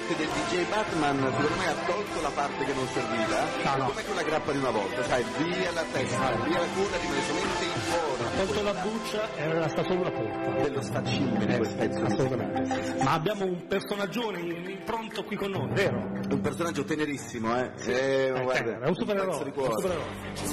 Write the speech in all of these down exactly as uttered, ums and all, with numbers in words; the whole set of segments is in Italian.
set del D J Batman secondo me ha tolto la parte che non serviva, no, no. come quella grappa di una volta, sai, via la testa, via la coda, rimane solamente il cuore. Ha tolto la buccia e resta solo la polpa. Dello sfaccino di quel pezzo. Assolutamente. Ma abbiamo un personaggione pronto qui con noi, vero? Un personaggio tenerissimo, eh? Sì. Eh, eh guarda, è un supereroe. Un un supereroe.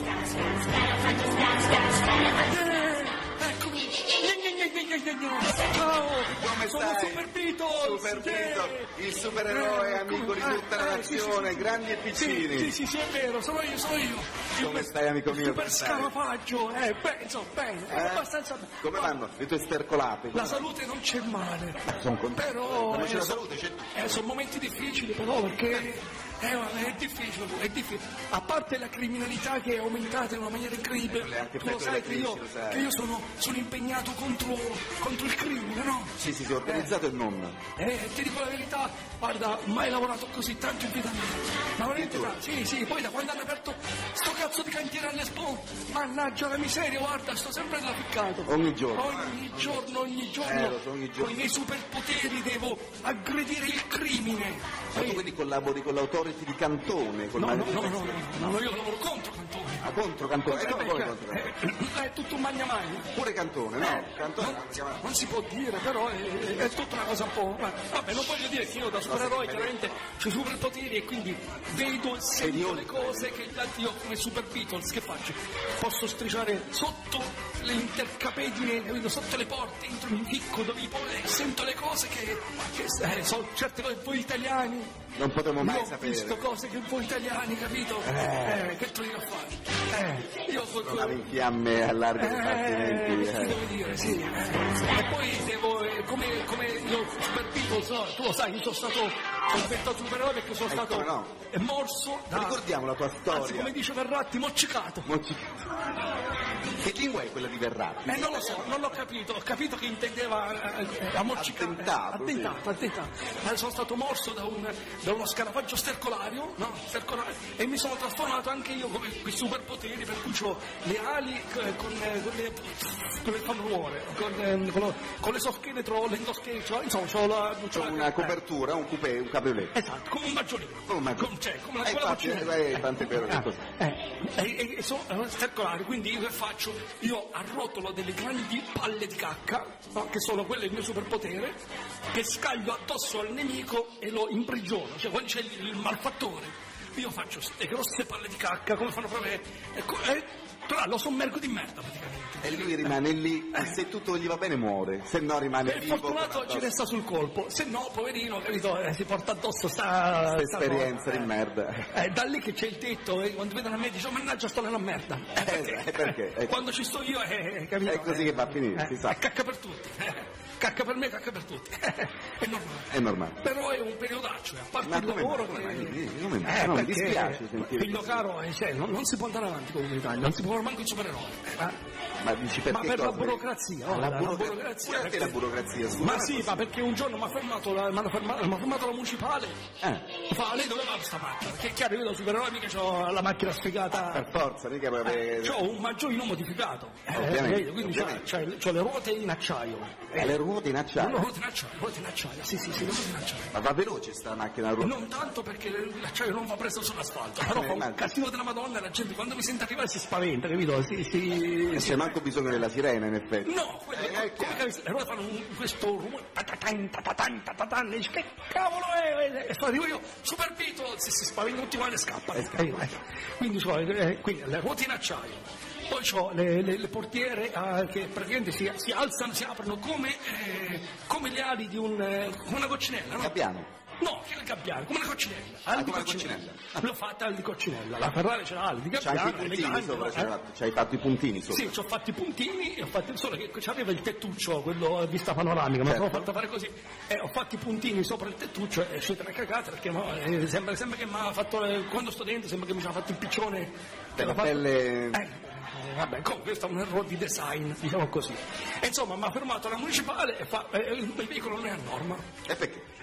Ciao, come sono stai? Super Beatles, Super Beatles, yeah. il supereroe eh, amico di tutta la nazione, sì, sì, grandi e piccini. Sì, sì, sì, è vero, sono io, sono io. Come il stai, amico mio? Super scarafaggio, eh, beh, insomma, bene, eh? abbastanza bene. Come vanno i tuoi stercolati? La salute non c'è male. Sono contento. Però non c'è eh, la salute, c'è... Eh, sono momenti difficili però perché eh, è difficile, è difficile. A parte la criminalità che è aumentata in una maniera incredibile, tu lo sai che io, che io sono, sono impegnato contro, contro il crimine, no? Sì, sì, sì, organizzato eh. e non. Eh, ti dico la verità, guarda, mai lavorato così tanto in vita mia. Ma veramente tanto, sì, sì, poi da quando hanno aperto sto cazzo di cantiere all'Expo, mannaggia la miseria, guarda, sto sempre là ficcato. Ogni giorno. Ogni giorno, ogni giorno, eh, so, ogni giorno. con i miei superpoteri devo aggredire il crimine. Ma tu quindi collabori con l'autority di Cantone? Col no, no, no, no, no, no, no, io lavoro contro Cantone. Ah, contro Cantone? Eh, E come perché, contro Cantone? Eh, è tutto un magnamagno. Pure Cantone, no? Eh, Cantone non, non si può dire, però è, è tutta una cosa un po'... Vabbè, non voglio dire che io da supereroe chiaramente ho superpoteri e quindi vedo e sento le cose che gli altri, io come Super Beatles, che faccio? Posso strisciare sotto le intercapedine, capito? Sotto le porte, entro in un picco dove poi sento le cose che, che eh, so, certe cose voi italiani non potremmo mai io sapere. Ho visto cose che voi italiani, capito? Eh, eh che trovi a fare? Eh, io non in fiamme a larghi compartimenti. Eh, eh. devo dire, sì. Eh. E poi devo, eh, come, come io Super Beatles, no? Tu lo sai, io sono stato ho diventato supereroe perché sono eh, stato no. morso da... Ricordiamo la tua storia. Anzi, come dice Verratti, moccicato. Moccicato. Che lingua è quella di Verratti? Eh, non lo so, non l'ho capito, ho capito che intendeva eh, a moccicare. Attentato, attentato, sì. attentato. Eh, sono stato morso da, un, da uno scarafaggio stercolario, no? Stercolario, e mi sono trasformato anche io come quei superpoteri, per cui ho le ali eh, con, eh, con le con le fannuore, con, eh, con, lo, con le soscheletro, l'endoscheletro, insomma, c'ho la... C'ho una eh. copertura, un coupé, un cabriolet. Esatto, come un maggiolino. Come un maggiolino. Com, cioè, come una eh, quella infatti, eh, tante per ah, eh, e, e sono stercolari, quindi io che faccio? Io arrotolo delle grandi palle di cacca, no, che sono quelle del mio superpotere, che scaglio addosso al nemico e lo imprigiono, cioè quando c'è il, il malfattore, io faccio queste grosse palle di cacca, come fanno proprio, ecco, e però lo sommergo di merda praticamente. E lui rimane lì, e se tutto gli va bene muore, se no rimane per vivo. Per fortunato ci resta sul colpo, se no, poverino, capito, eh, si porta addosso sta... Questa esperienza di eh, merda. Eh, da lì che c'è il tetto, e quando vedono a me dice, oh mannaggia sto nella merda. Eh, perché? Eh, perché? Eh, quando ci sto io, eh, capito? È così che va a finire, eh, si sa. È cacca per tutti. Cacca per me, cacca per tutti. È normale. È normale. Però è un periodaccio, a parte ma il lavoro come, che... Come, come, eh, no, mi dispiace sentire. Figlio caro, eh, cioè, non, non si può andare avanti con l'Italia, non si può fare manco il supereroe. Eh, ma dici perché? Ma per cosa? la burocrazia, no? La, la, burocrazia, la burocrazia. Perché la burocrazia? Scusa, ma sì, ma perché un giorno mi ha fermato la, m'ha fermato, m'ha fermato la municipale. Eh. Fa, lei dove va questa macchina? Perché è chiaro, io da supereroe mica c'ho la macchina sfigata. Per forza, mica per avere... Eh, c'ho un maggiolino modificato. Eh, ovviamente, quindi ovviamente. C'ho, c'ho, c'ho le ruote in acciaio. Eh, le ruote in acciaio? Le ruote in acciaio, ruote in acciaio, sì, sì, sì, le ruote in acciaio. Ma va veloce sta macchina a ruote? Non tanto perché l'acciaio non va presto sull'asfalto, però eh, fa un ma... cattivo della Madonna e la gente quando mi sente arrivare si spaventa, capito? Sì, sì. E c'è manco bisogno della sirena, in effetti. No, quello, eh, come che le ruote fanno un, questo rumore, tatatan, tatatan, tatatan, e dice, che cavolo è? E arrivo io, Super Beatles, si spaventa tutti quanti e scappano. Eh, eh. Quindi, so, eh, quindi le ruote in acciaio. Poi ho le, le, le portiere eh, che praticamente si, si alzano, si aprono come, eh, come le ali di un, eh, come una coccinella, no? Gabbiano. No, che il gabbiano, come una coccinella. Ah, Ali di come coccinella. coccinella. Ah. L'ho fatta ali di coccinella. La Ferrari c'era ali di C'hai gabbiano. anche i puntini elegante, sopra, eh? c'hai fatto, c'hai fatto i puntini sopra. Sì, ci ho fatto i puntini, e ho fatto solo che c'aveva il tettuccio, quello a vista panoramica, certo. Me l'ho fatto fare così. E ho fatto i puntini sopra il tettuccio e è uscita una cagata perché no, eh, sembra, sembra che mi ha fatto, eh, quando sto dentro sembra che mi ci ha fatto il piccione. Per la fatto... pelle... Eh. Vabbè, comunque questo è un errore di design, diciamo così. E insomma, mi ha fermato la municipale e fa, eh, il veicolo non è a norma. E perché? Eh, ma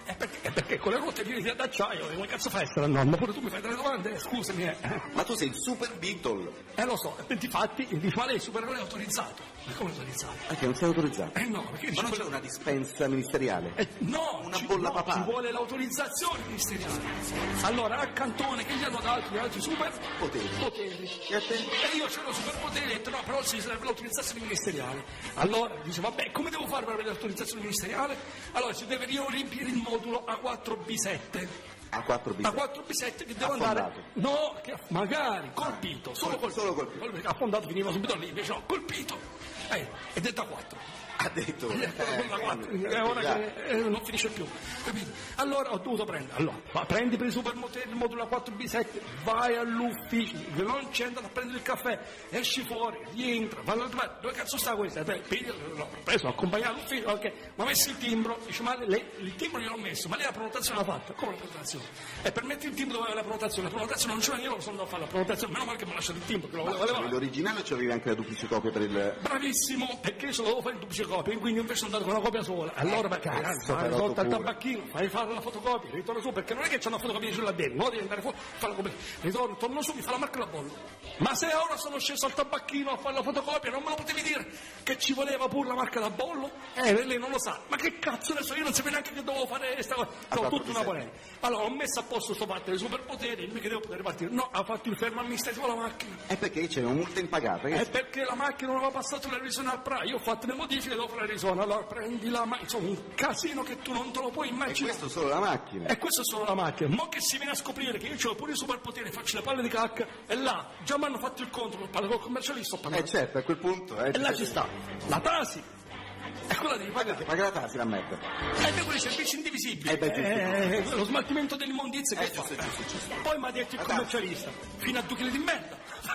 È perché, è perché con le ruote piene di d'acciaio, come cazzo fai a essere la norma? Pure tu mi fai delle domande, scusami. Eh. Ma tu sei il super Beatle. Eh lo so, e difatti dici, ma lei il supereroe è autorizzato. Ma come autorizzato? Perché non sei autorizzato? Eh no, perché Ma non c'è una dispensa ministeriale? Eh, no, Una ci, bolla no, papale. ci vuole l'autorizzazione ministeriale. Allora, a Cantone, che gli hanno dato gli altri super Poteri. poteri. E a te? E io c'ero superpoteri e ho detto no, però ci serve l'autorizzazione ministeriale. Allora dice, vabbè, come devo fare per avere l'autorizzazione ministeriale? Allora ci deve io riempire il modulo A quattro B sette. A quattro B. A quattro B sette che devo Affondato. andare. No, che magari, colpito, solo Col- colpito. solo colpito. Perché affondato finiva subito lì, invece no, colpito. Eh, ed è da quattro. Ha detto. Eh, quello da quattro, eh, è ora già. che eh, non finisce più, capito? Allora ho dovuto prendere, allora, va, prendi per i supermoteri il modulo A quattro B sette, vai all'ufficio, che non c'è andato a prendere il caffè, esci fuori, rientra, va all'altro, dove cazzo sta questa? Beh, l'ho preso, ho accompagnato all'ufficio, ok, ma messi il timbro, dice, ma lei, il timbro gliel'ho messo, ma lei la prenotazione l'ha fatta? Come la prenotazione? E per mettere il timbro dove aveva la prenotazione, la prenotazione non c'era, io non sono andato a fare la prenotazione, meno male che mi ha lasciato il timbro, che lo Ma volevo c'avevi l'originale o c'avevi anche la duplice copia per il... Bravissimo, perché io se lo devo fare in duplice copia, quindi invece sono andato con una copia sola. Allora, perché cazzo, fai però sotto al tu pure. tabacchino, fai fare la fotocopia, ritorno su, perché non è che c'è una fotocopia giù là dentro, no? Devi andare fuori, fare la copia, ritorno, torno su, mi fa la marca e la bolla. Ma se ora sono sceso al tabacchino a fare la fotocopia, non me lo potevi dire che ci voleva pure la marca da bollo? Eh, lei non lo sa. Ma che cazzo adesso io non sapevo neanche che dovevo fare questa cosa. Ho tutta una polemica. Allora ho messo a posto sto parte dei superpoteri, mica devo poter partire. No, ha fatto il fermo amministrativo alla macchina. È perché c'è una multa impagata. Che... È perché la macchina non aveva passato la revisione al P R A, io ho fatto le modifiche e devo fare la revisione, allora prendi la macchina, insomma un casino che tu non te lo puoi E immaginare. questo solo la macchina. E questo è solo la macchina, mo che si viene a scoprire che io ho pure i superpoteri, faccio le palle di cacca, e là già mi hanno fatto il conto, parlo col commercialista, ho parlato. Eh certo, a quel punto... Eh, E là ci sta, la Tasi, e quella devi pagare. Paga la tassa, la merda. E poi quei servizi indivisibili, Eh beh, giusto. eh, lo smaltimento dell'immondizia che Eh, fa. giusto, giusto, giusto. Poi mi ha detto il La commercialista, fino a due chili di merda.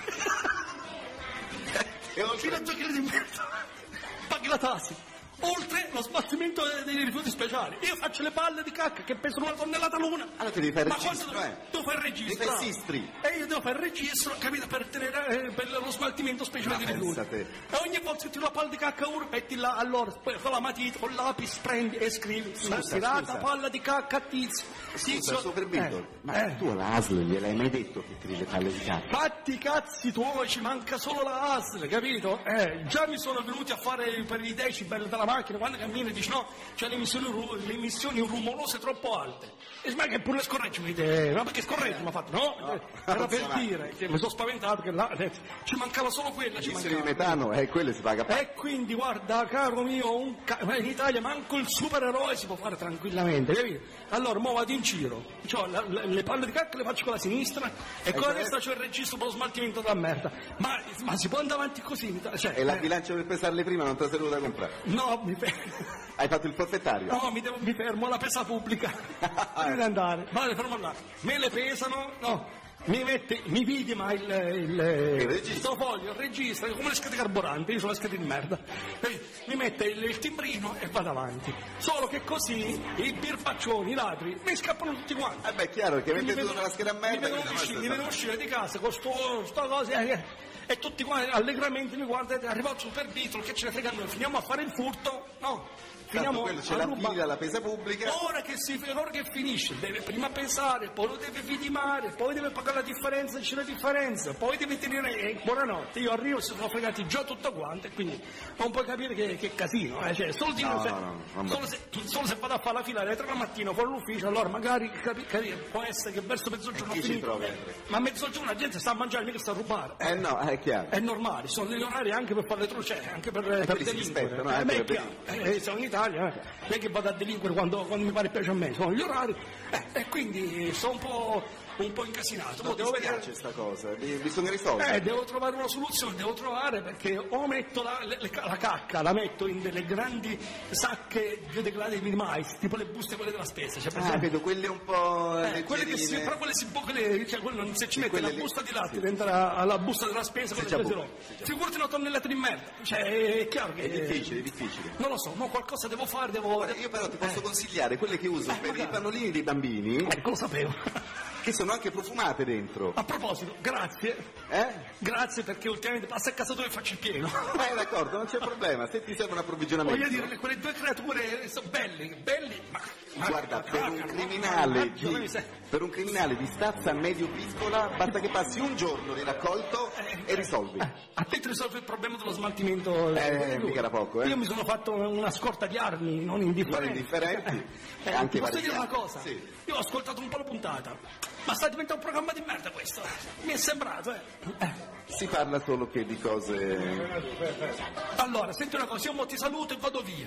E oltre... Fino a due chili di merda. Paghi la Tasi. Oltre lo smaltimento dei rifiuti speciali. Io faccio le palle di cacca che pesano una tonnellata l'una. Allora ti devi fare il Ma registro, quanto eh? devo fare il registro? Devi fare il sistri. E io devo fare il registro, capito, per tenere eh, per lo smaltimento speciale Ma dei rifiuti. pensa te. E ogni volta che tiro la palla di cacca uno, metti là, allora, poi con la matita, con l'apis, prendi e scrivi. Scusa, tirata scusa. palla di cacca a tizio. Scusa, Super Beatle, eh, ma eh. tu alla A S L gliel'hai mai detto che tiri le palle di cacca? Fatti i cazzi tuoi, ci manca solo la A S L, capito? Eh, già mi sono venuti a fare per i decibel della macchina, quando cammini dici no, c'è le emissioni, ru- le emissioni rumorose troppo alte. E ma che pure le scorreggi mi dite, ma perché scorreggi mi ha fatto? No, No, era non per si va. dire, che mi sono spaventato che là, eh, ci mancava solo quella, ci Emissioni di mancava. metano, eh, quelle si paga. E quindi guarda, caro mio, un ca- in Italia manco il supereroe si può fare tranquillamente, capito? Allora, mo vado in giro, c'ho la- la- le palle di cacca le faccio con la sinistra e con la con destra c'ho il registro per lo smaltimento della merda. Ma, ma si può andare avanti così in Italia? Cioè, E la eh, bilancia per pesarle prima non te la sei dovuta comprare. no, mi fermo. Hai fatto il forfettario? No, mi, devo, mi fermo alla pesa pubblica. Devi andare. Vale, fermo là. Me le pesano, no. Mi mette, mi vedi ma il, il, registro. sto foglio, il registro, come le schede carburanti, io sono le schede di merda. Eh, Mi mette il, il timbrino e vado avanti. Solo che così i birpaccioni, i ladri, mi scappano tutti quanti. Eh beh, è chiaro, perché Mi avete vedono- tutta la scheda a mi merda. vedono quindi uscire, no, mi vedono uscire di casa con sto, sto cosa eh, eh, e tutti quanti allegramente mi guardano, è arrivato il Super Beatle, che ce ne frega a noi, finiamo a fare il furto, no? Tanto Finiamo quello c'è a la rubare. fila, la pesa pubblica. Ora che, si, ora che finisce, deve prima pensare, poi lo deve vidimare, poi deve pagare la differenza, c'è la differenza, poi deve tenere, eh, buonanotte, io arrivo, si sono fregati già tutto quanto e quindi non puoi capire che, che casino, eh, cioè, solo, dire, No, se, no, no, non solo, se, solo se vado a fare la fila alle tre la mattina fuori l'ufficio, allora magari capi, capi, può essere che verso mezzogiorno Chi ho ci finito, trovi? ma a mezzogiorno la gente sta a mangiare, mica sta a rubare. Eh no, è chiaro. È normale, sono degli orari anche per fare le trucce, anche per, per quelli si delinquere. rispettano, Eh, anche beh, è per- chiaro, eh, siamo in Italia, eh. non è che vado a delinquere quando, quando mi pare e piace a me, sono gli orari, eh, e quindi sono un po', un po' incasinato. Non Mo ti devo vedere- spiace sta cosa, devi- bisogna risolvere. eh, devo trovare una soluzione, devo trovare perché o metto la, le- le- la cacca, la metto in delle grandi sacche biodegradabili di mais, tipo le buste quelle della spesa, cioè, per Ah, esempio- vedo quelle un po' eh, quelle che si, leggerine. però quelle si può, quelle, cioè, quelle non- se ci metti quelle la lì, busta di latte sì. dentro la, alla busta della spesa, quelle già spese buone, no. Figurati una tonnellata di merda, cioè è chiaro che... È difficile, è difficile. Non lo so, ma qualcosa devo fare, devo... Guarda, io però ti posso consigliare quelle che uso Eh, per i magari. pannolini dei bambini. Ecco, lo sapevo. che sono anche profumate dentro. A proposito, grazie. Eh? Grazie perché ultimamente passa a casa tua e faccio il pieno. Eh, d'accordo, non c'è problema, se ti serve un approvvigionamento. Voglio dire, quelle due creature sono belli, belli, ma... ma Guarda, per un cagano, criminale ma- di, per un criminale di stazza medio-piccola basta che passi un giorno di raccolto e risolvi. A te ti risolve il problema dello smaltimento. Eh, mica da poco, eh. Io mi sono fatto una scorta di armi non indifferenti. Non indifferenti, Eh, e anche posso dire una variegate. cosa? Sì. Io ho ascoltato un po' la puntata, ma sta diventando un programma di merda questo. Mi è sembrato, eh. eh. Si parla solo che di cose... Allora, senti una cosa, io mo ti saluto e vado via.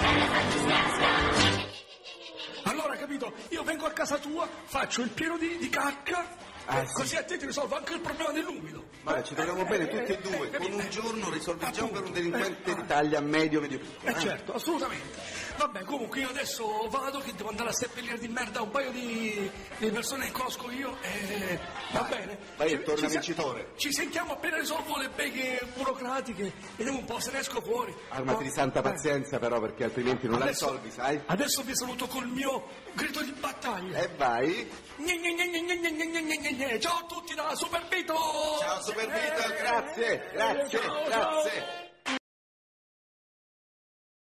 Allora, capito? Io vengo a casa tua, faccio il pieno di, di cacca, Ah, eh, sì. così a te ti risolvo anche il problema dell'umido. Guarda, ci troviamo bene tutti e due, con un giorno risolvi già per un delinquente di taglia medio-medio-piccola. Eh certo, assolutamente. Vabbè, comunque io adesso vado che devo andare a seppellire di merda un paio di, di persone che conosco io e va Vai, bene. vai e Ci- torna ci se- vincitore. Ci sentiamo appena risolvo le beghe burocratiche, vediamo un po' se ne esco fuori. Armati Ma- di santa eh, pazienza però, perché altrimenti non la adesso- risolvi, sai? Adesso vi saluto col mio grido di battaglia. E vai. Gne, gne, gne, gne, gne, gne, gne, gne, gne, gne. Ciao a tutti da Super Vito! Ciao Super Vito, grazie, grazie, Ciao, ciao. grazie.